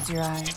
close your eyes.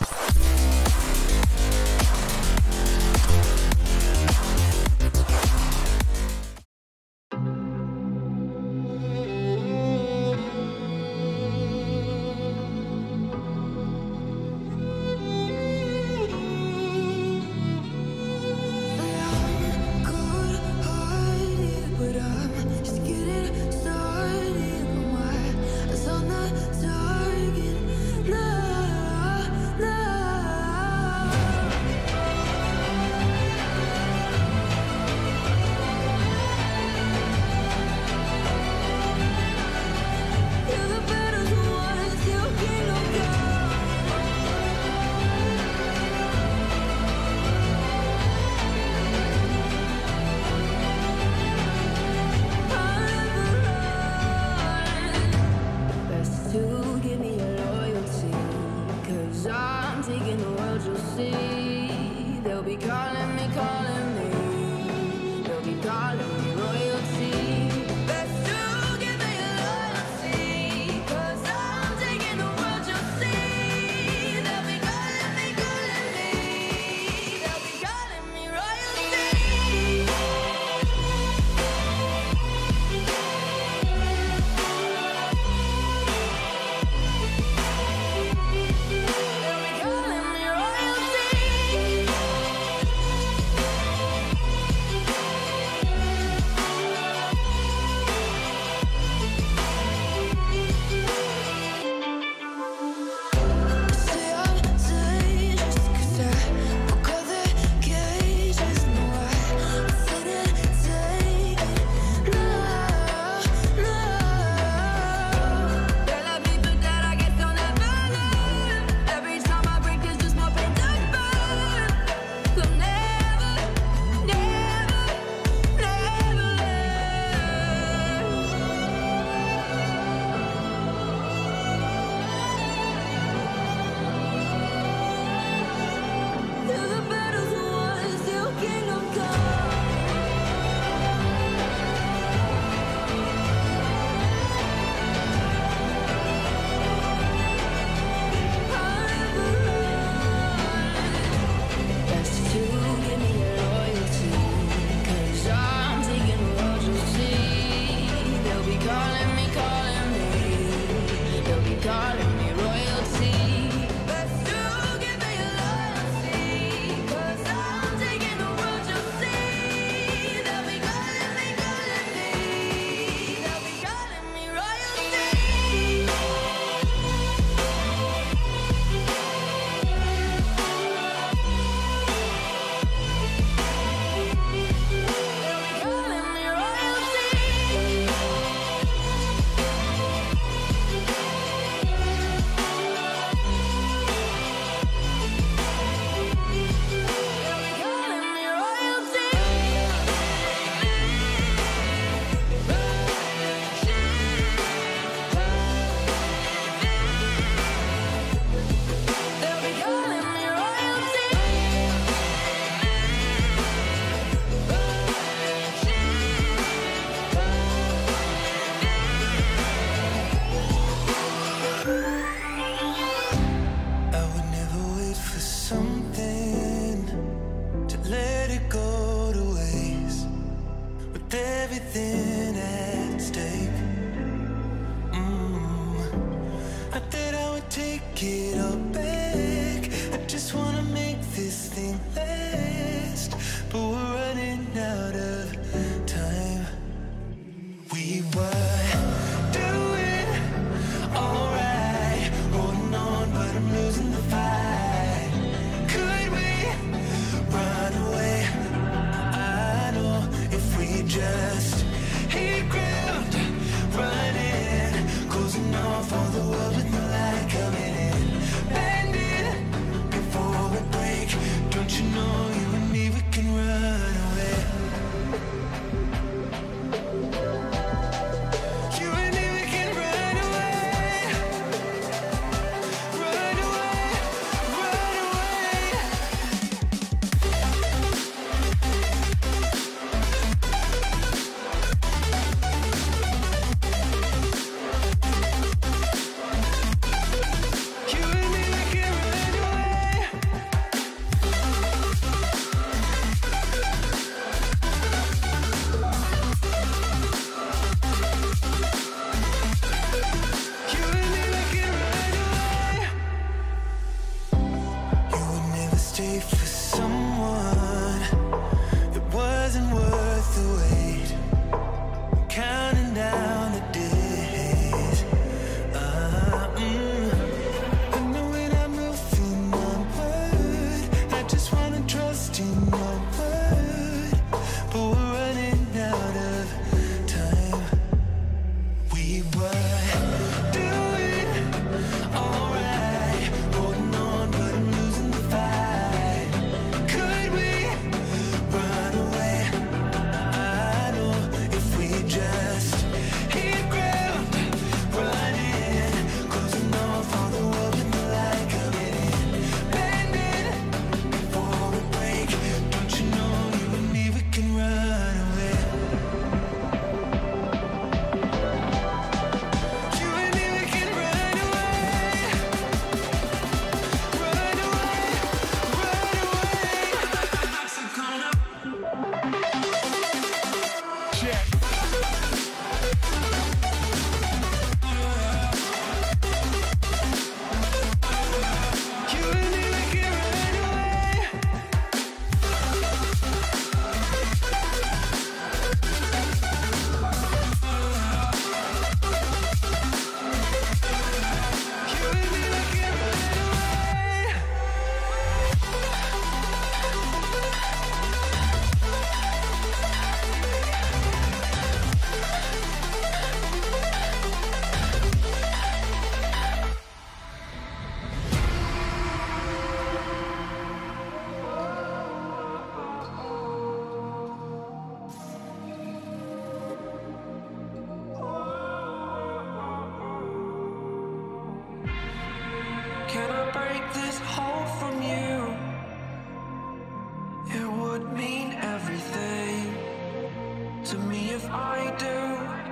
if I do.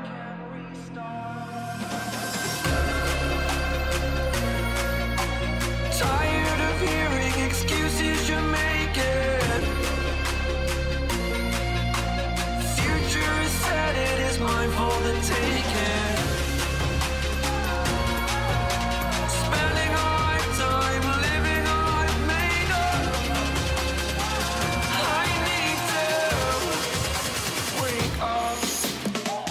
Tired of hearing excuses you're making. Future is set, it is mine for the taking. Spending all my time living all I've made up. I need to wake up.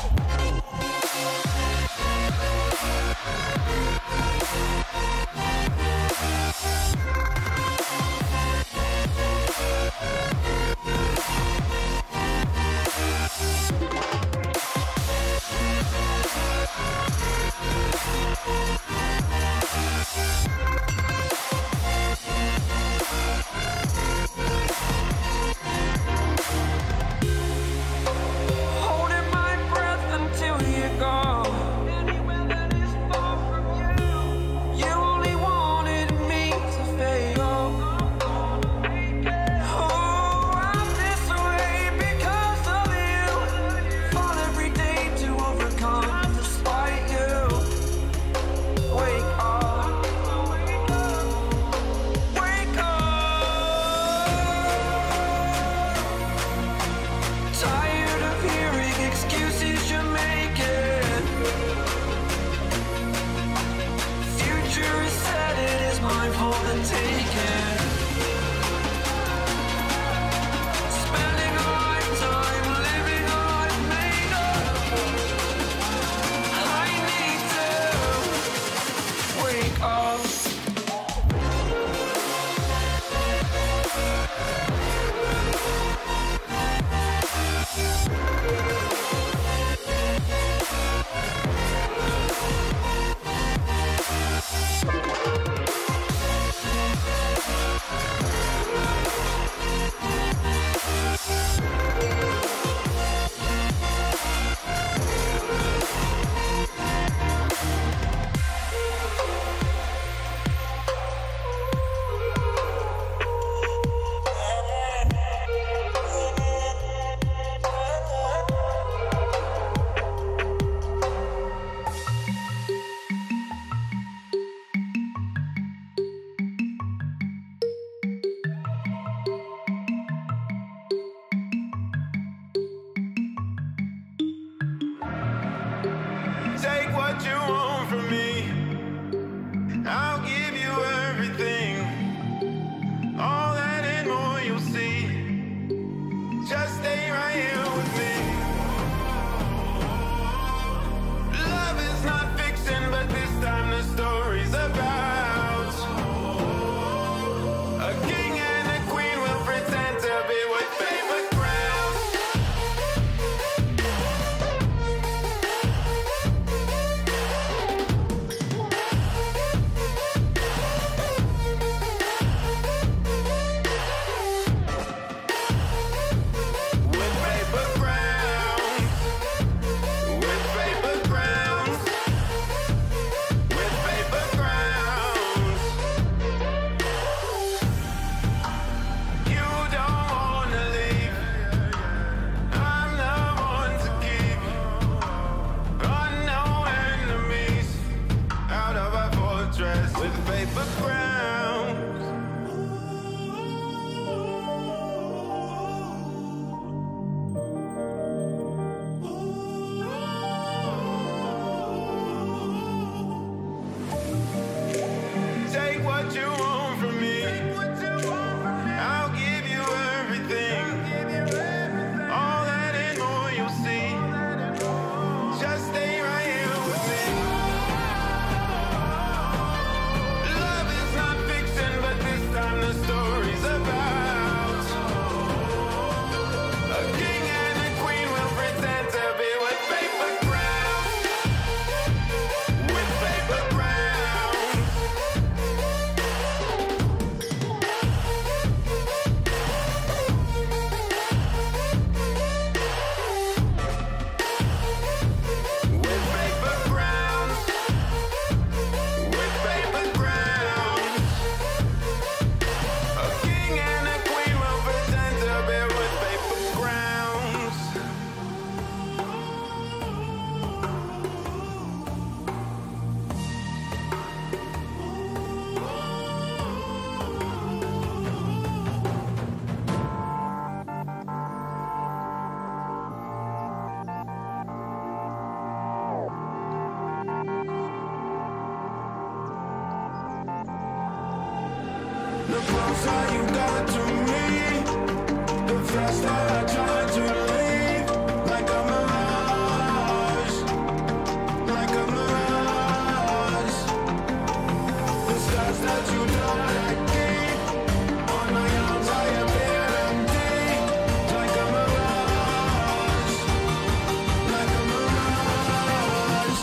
to me. The faster I try to leave, like a mirage, like a mirage. The scars that you don't like keep on my arms, I appear empty, like a mirage, like a mirage.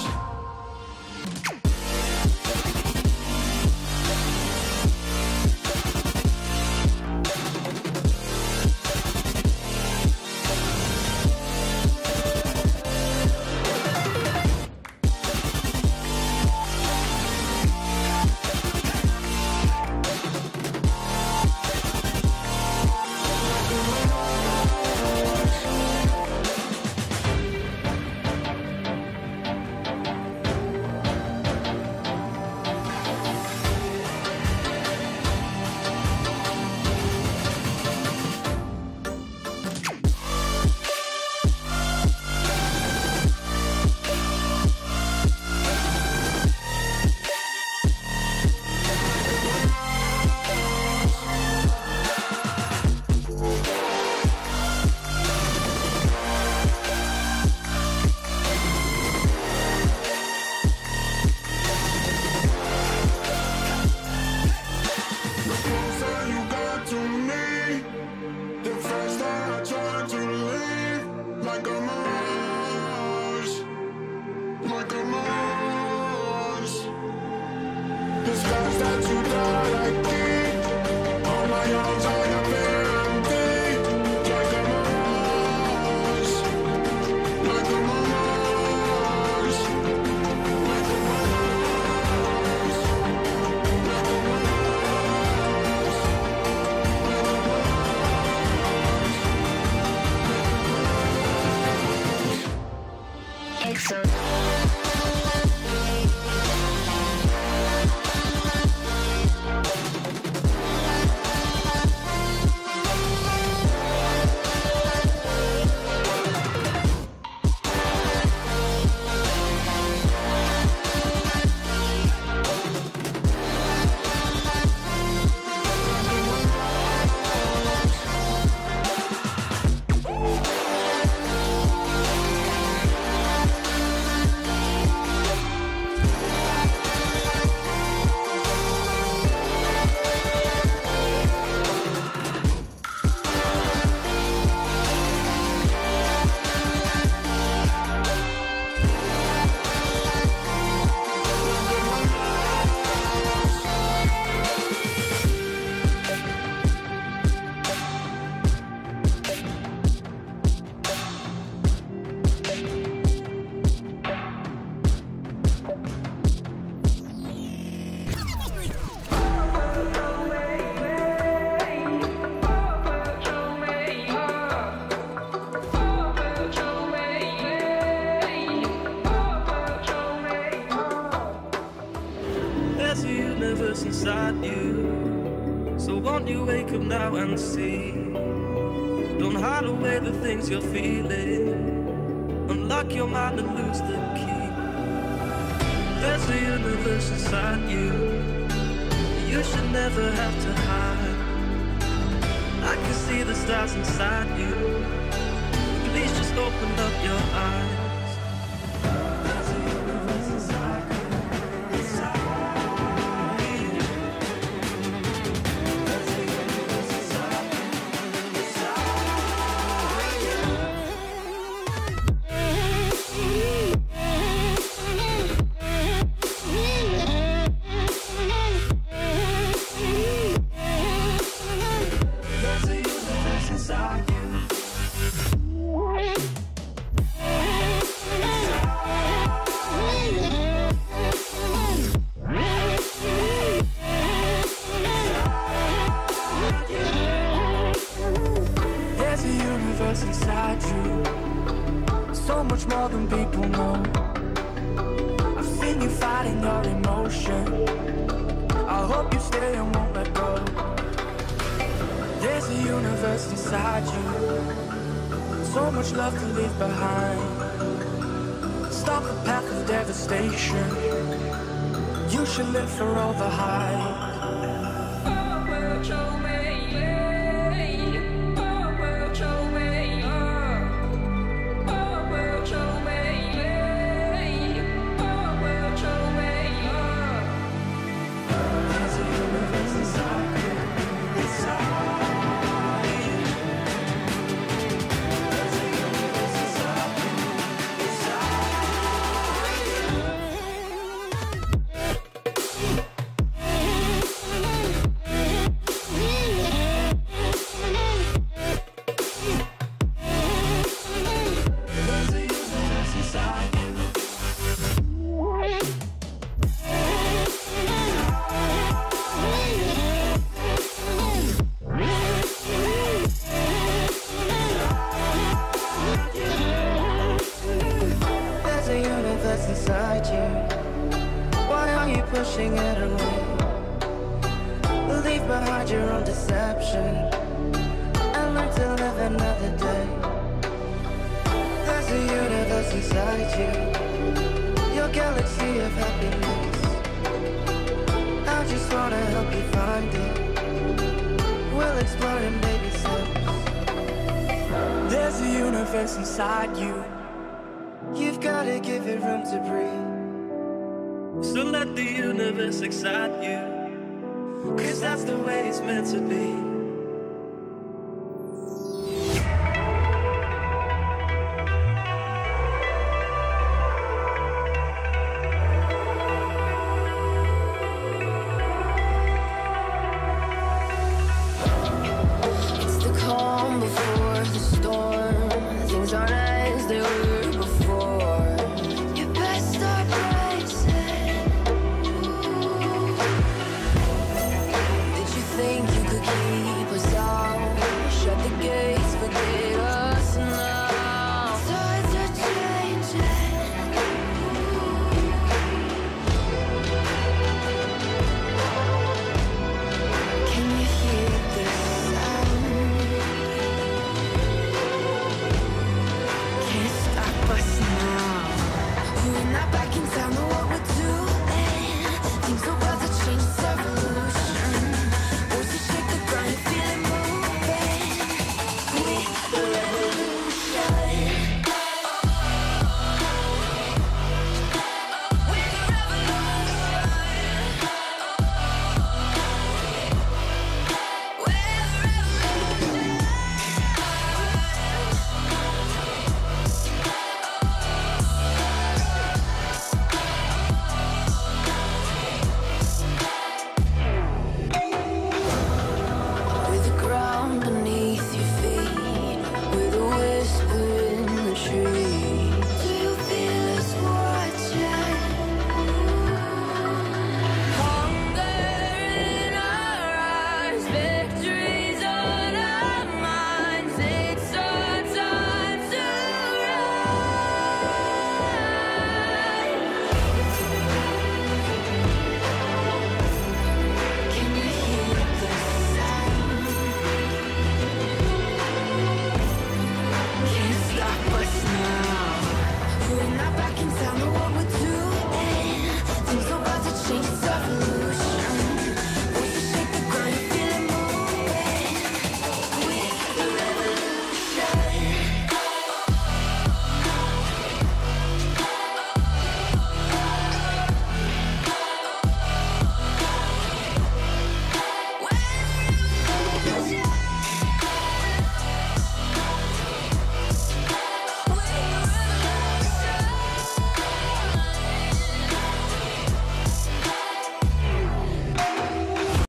Inside you, so won't you wake up now and see? Don't hide away the things you're feeling. Unlock your mind and lose the key. There's a universe inside you. You should never have to hide. I can see the stars inside you. Please just open up your eyes. There's a universe inside you. Inside you, so much more than people know. I've seen you fighting your emotion. I hope you stay and won't let go. There's a universe inside you, so much love to leave behind. Stop the path of devastation. You should live for all the highs. inside you. Why are you pushing it away? Leave behind your own deception and learn to live another day. There's a universe inside you, your galaxy of happiness. I just wanna help you find it. We'll explore in baby steps. There's a universe inside you. You've gotta give it room to breathe. So let the universe excite you, 'cause that's the way it's meant to be.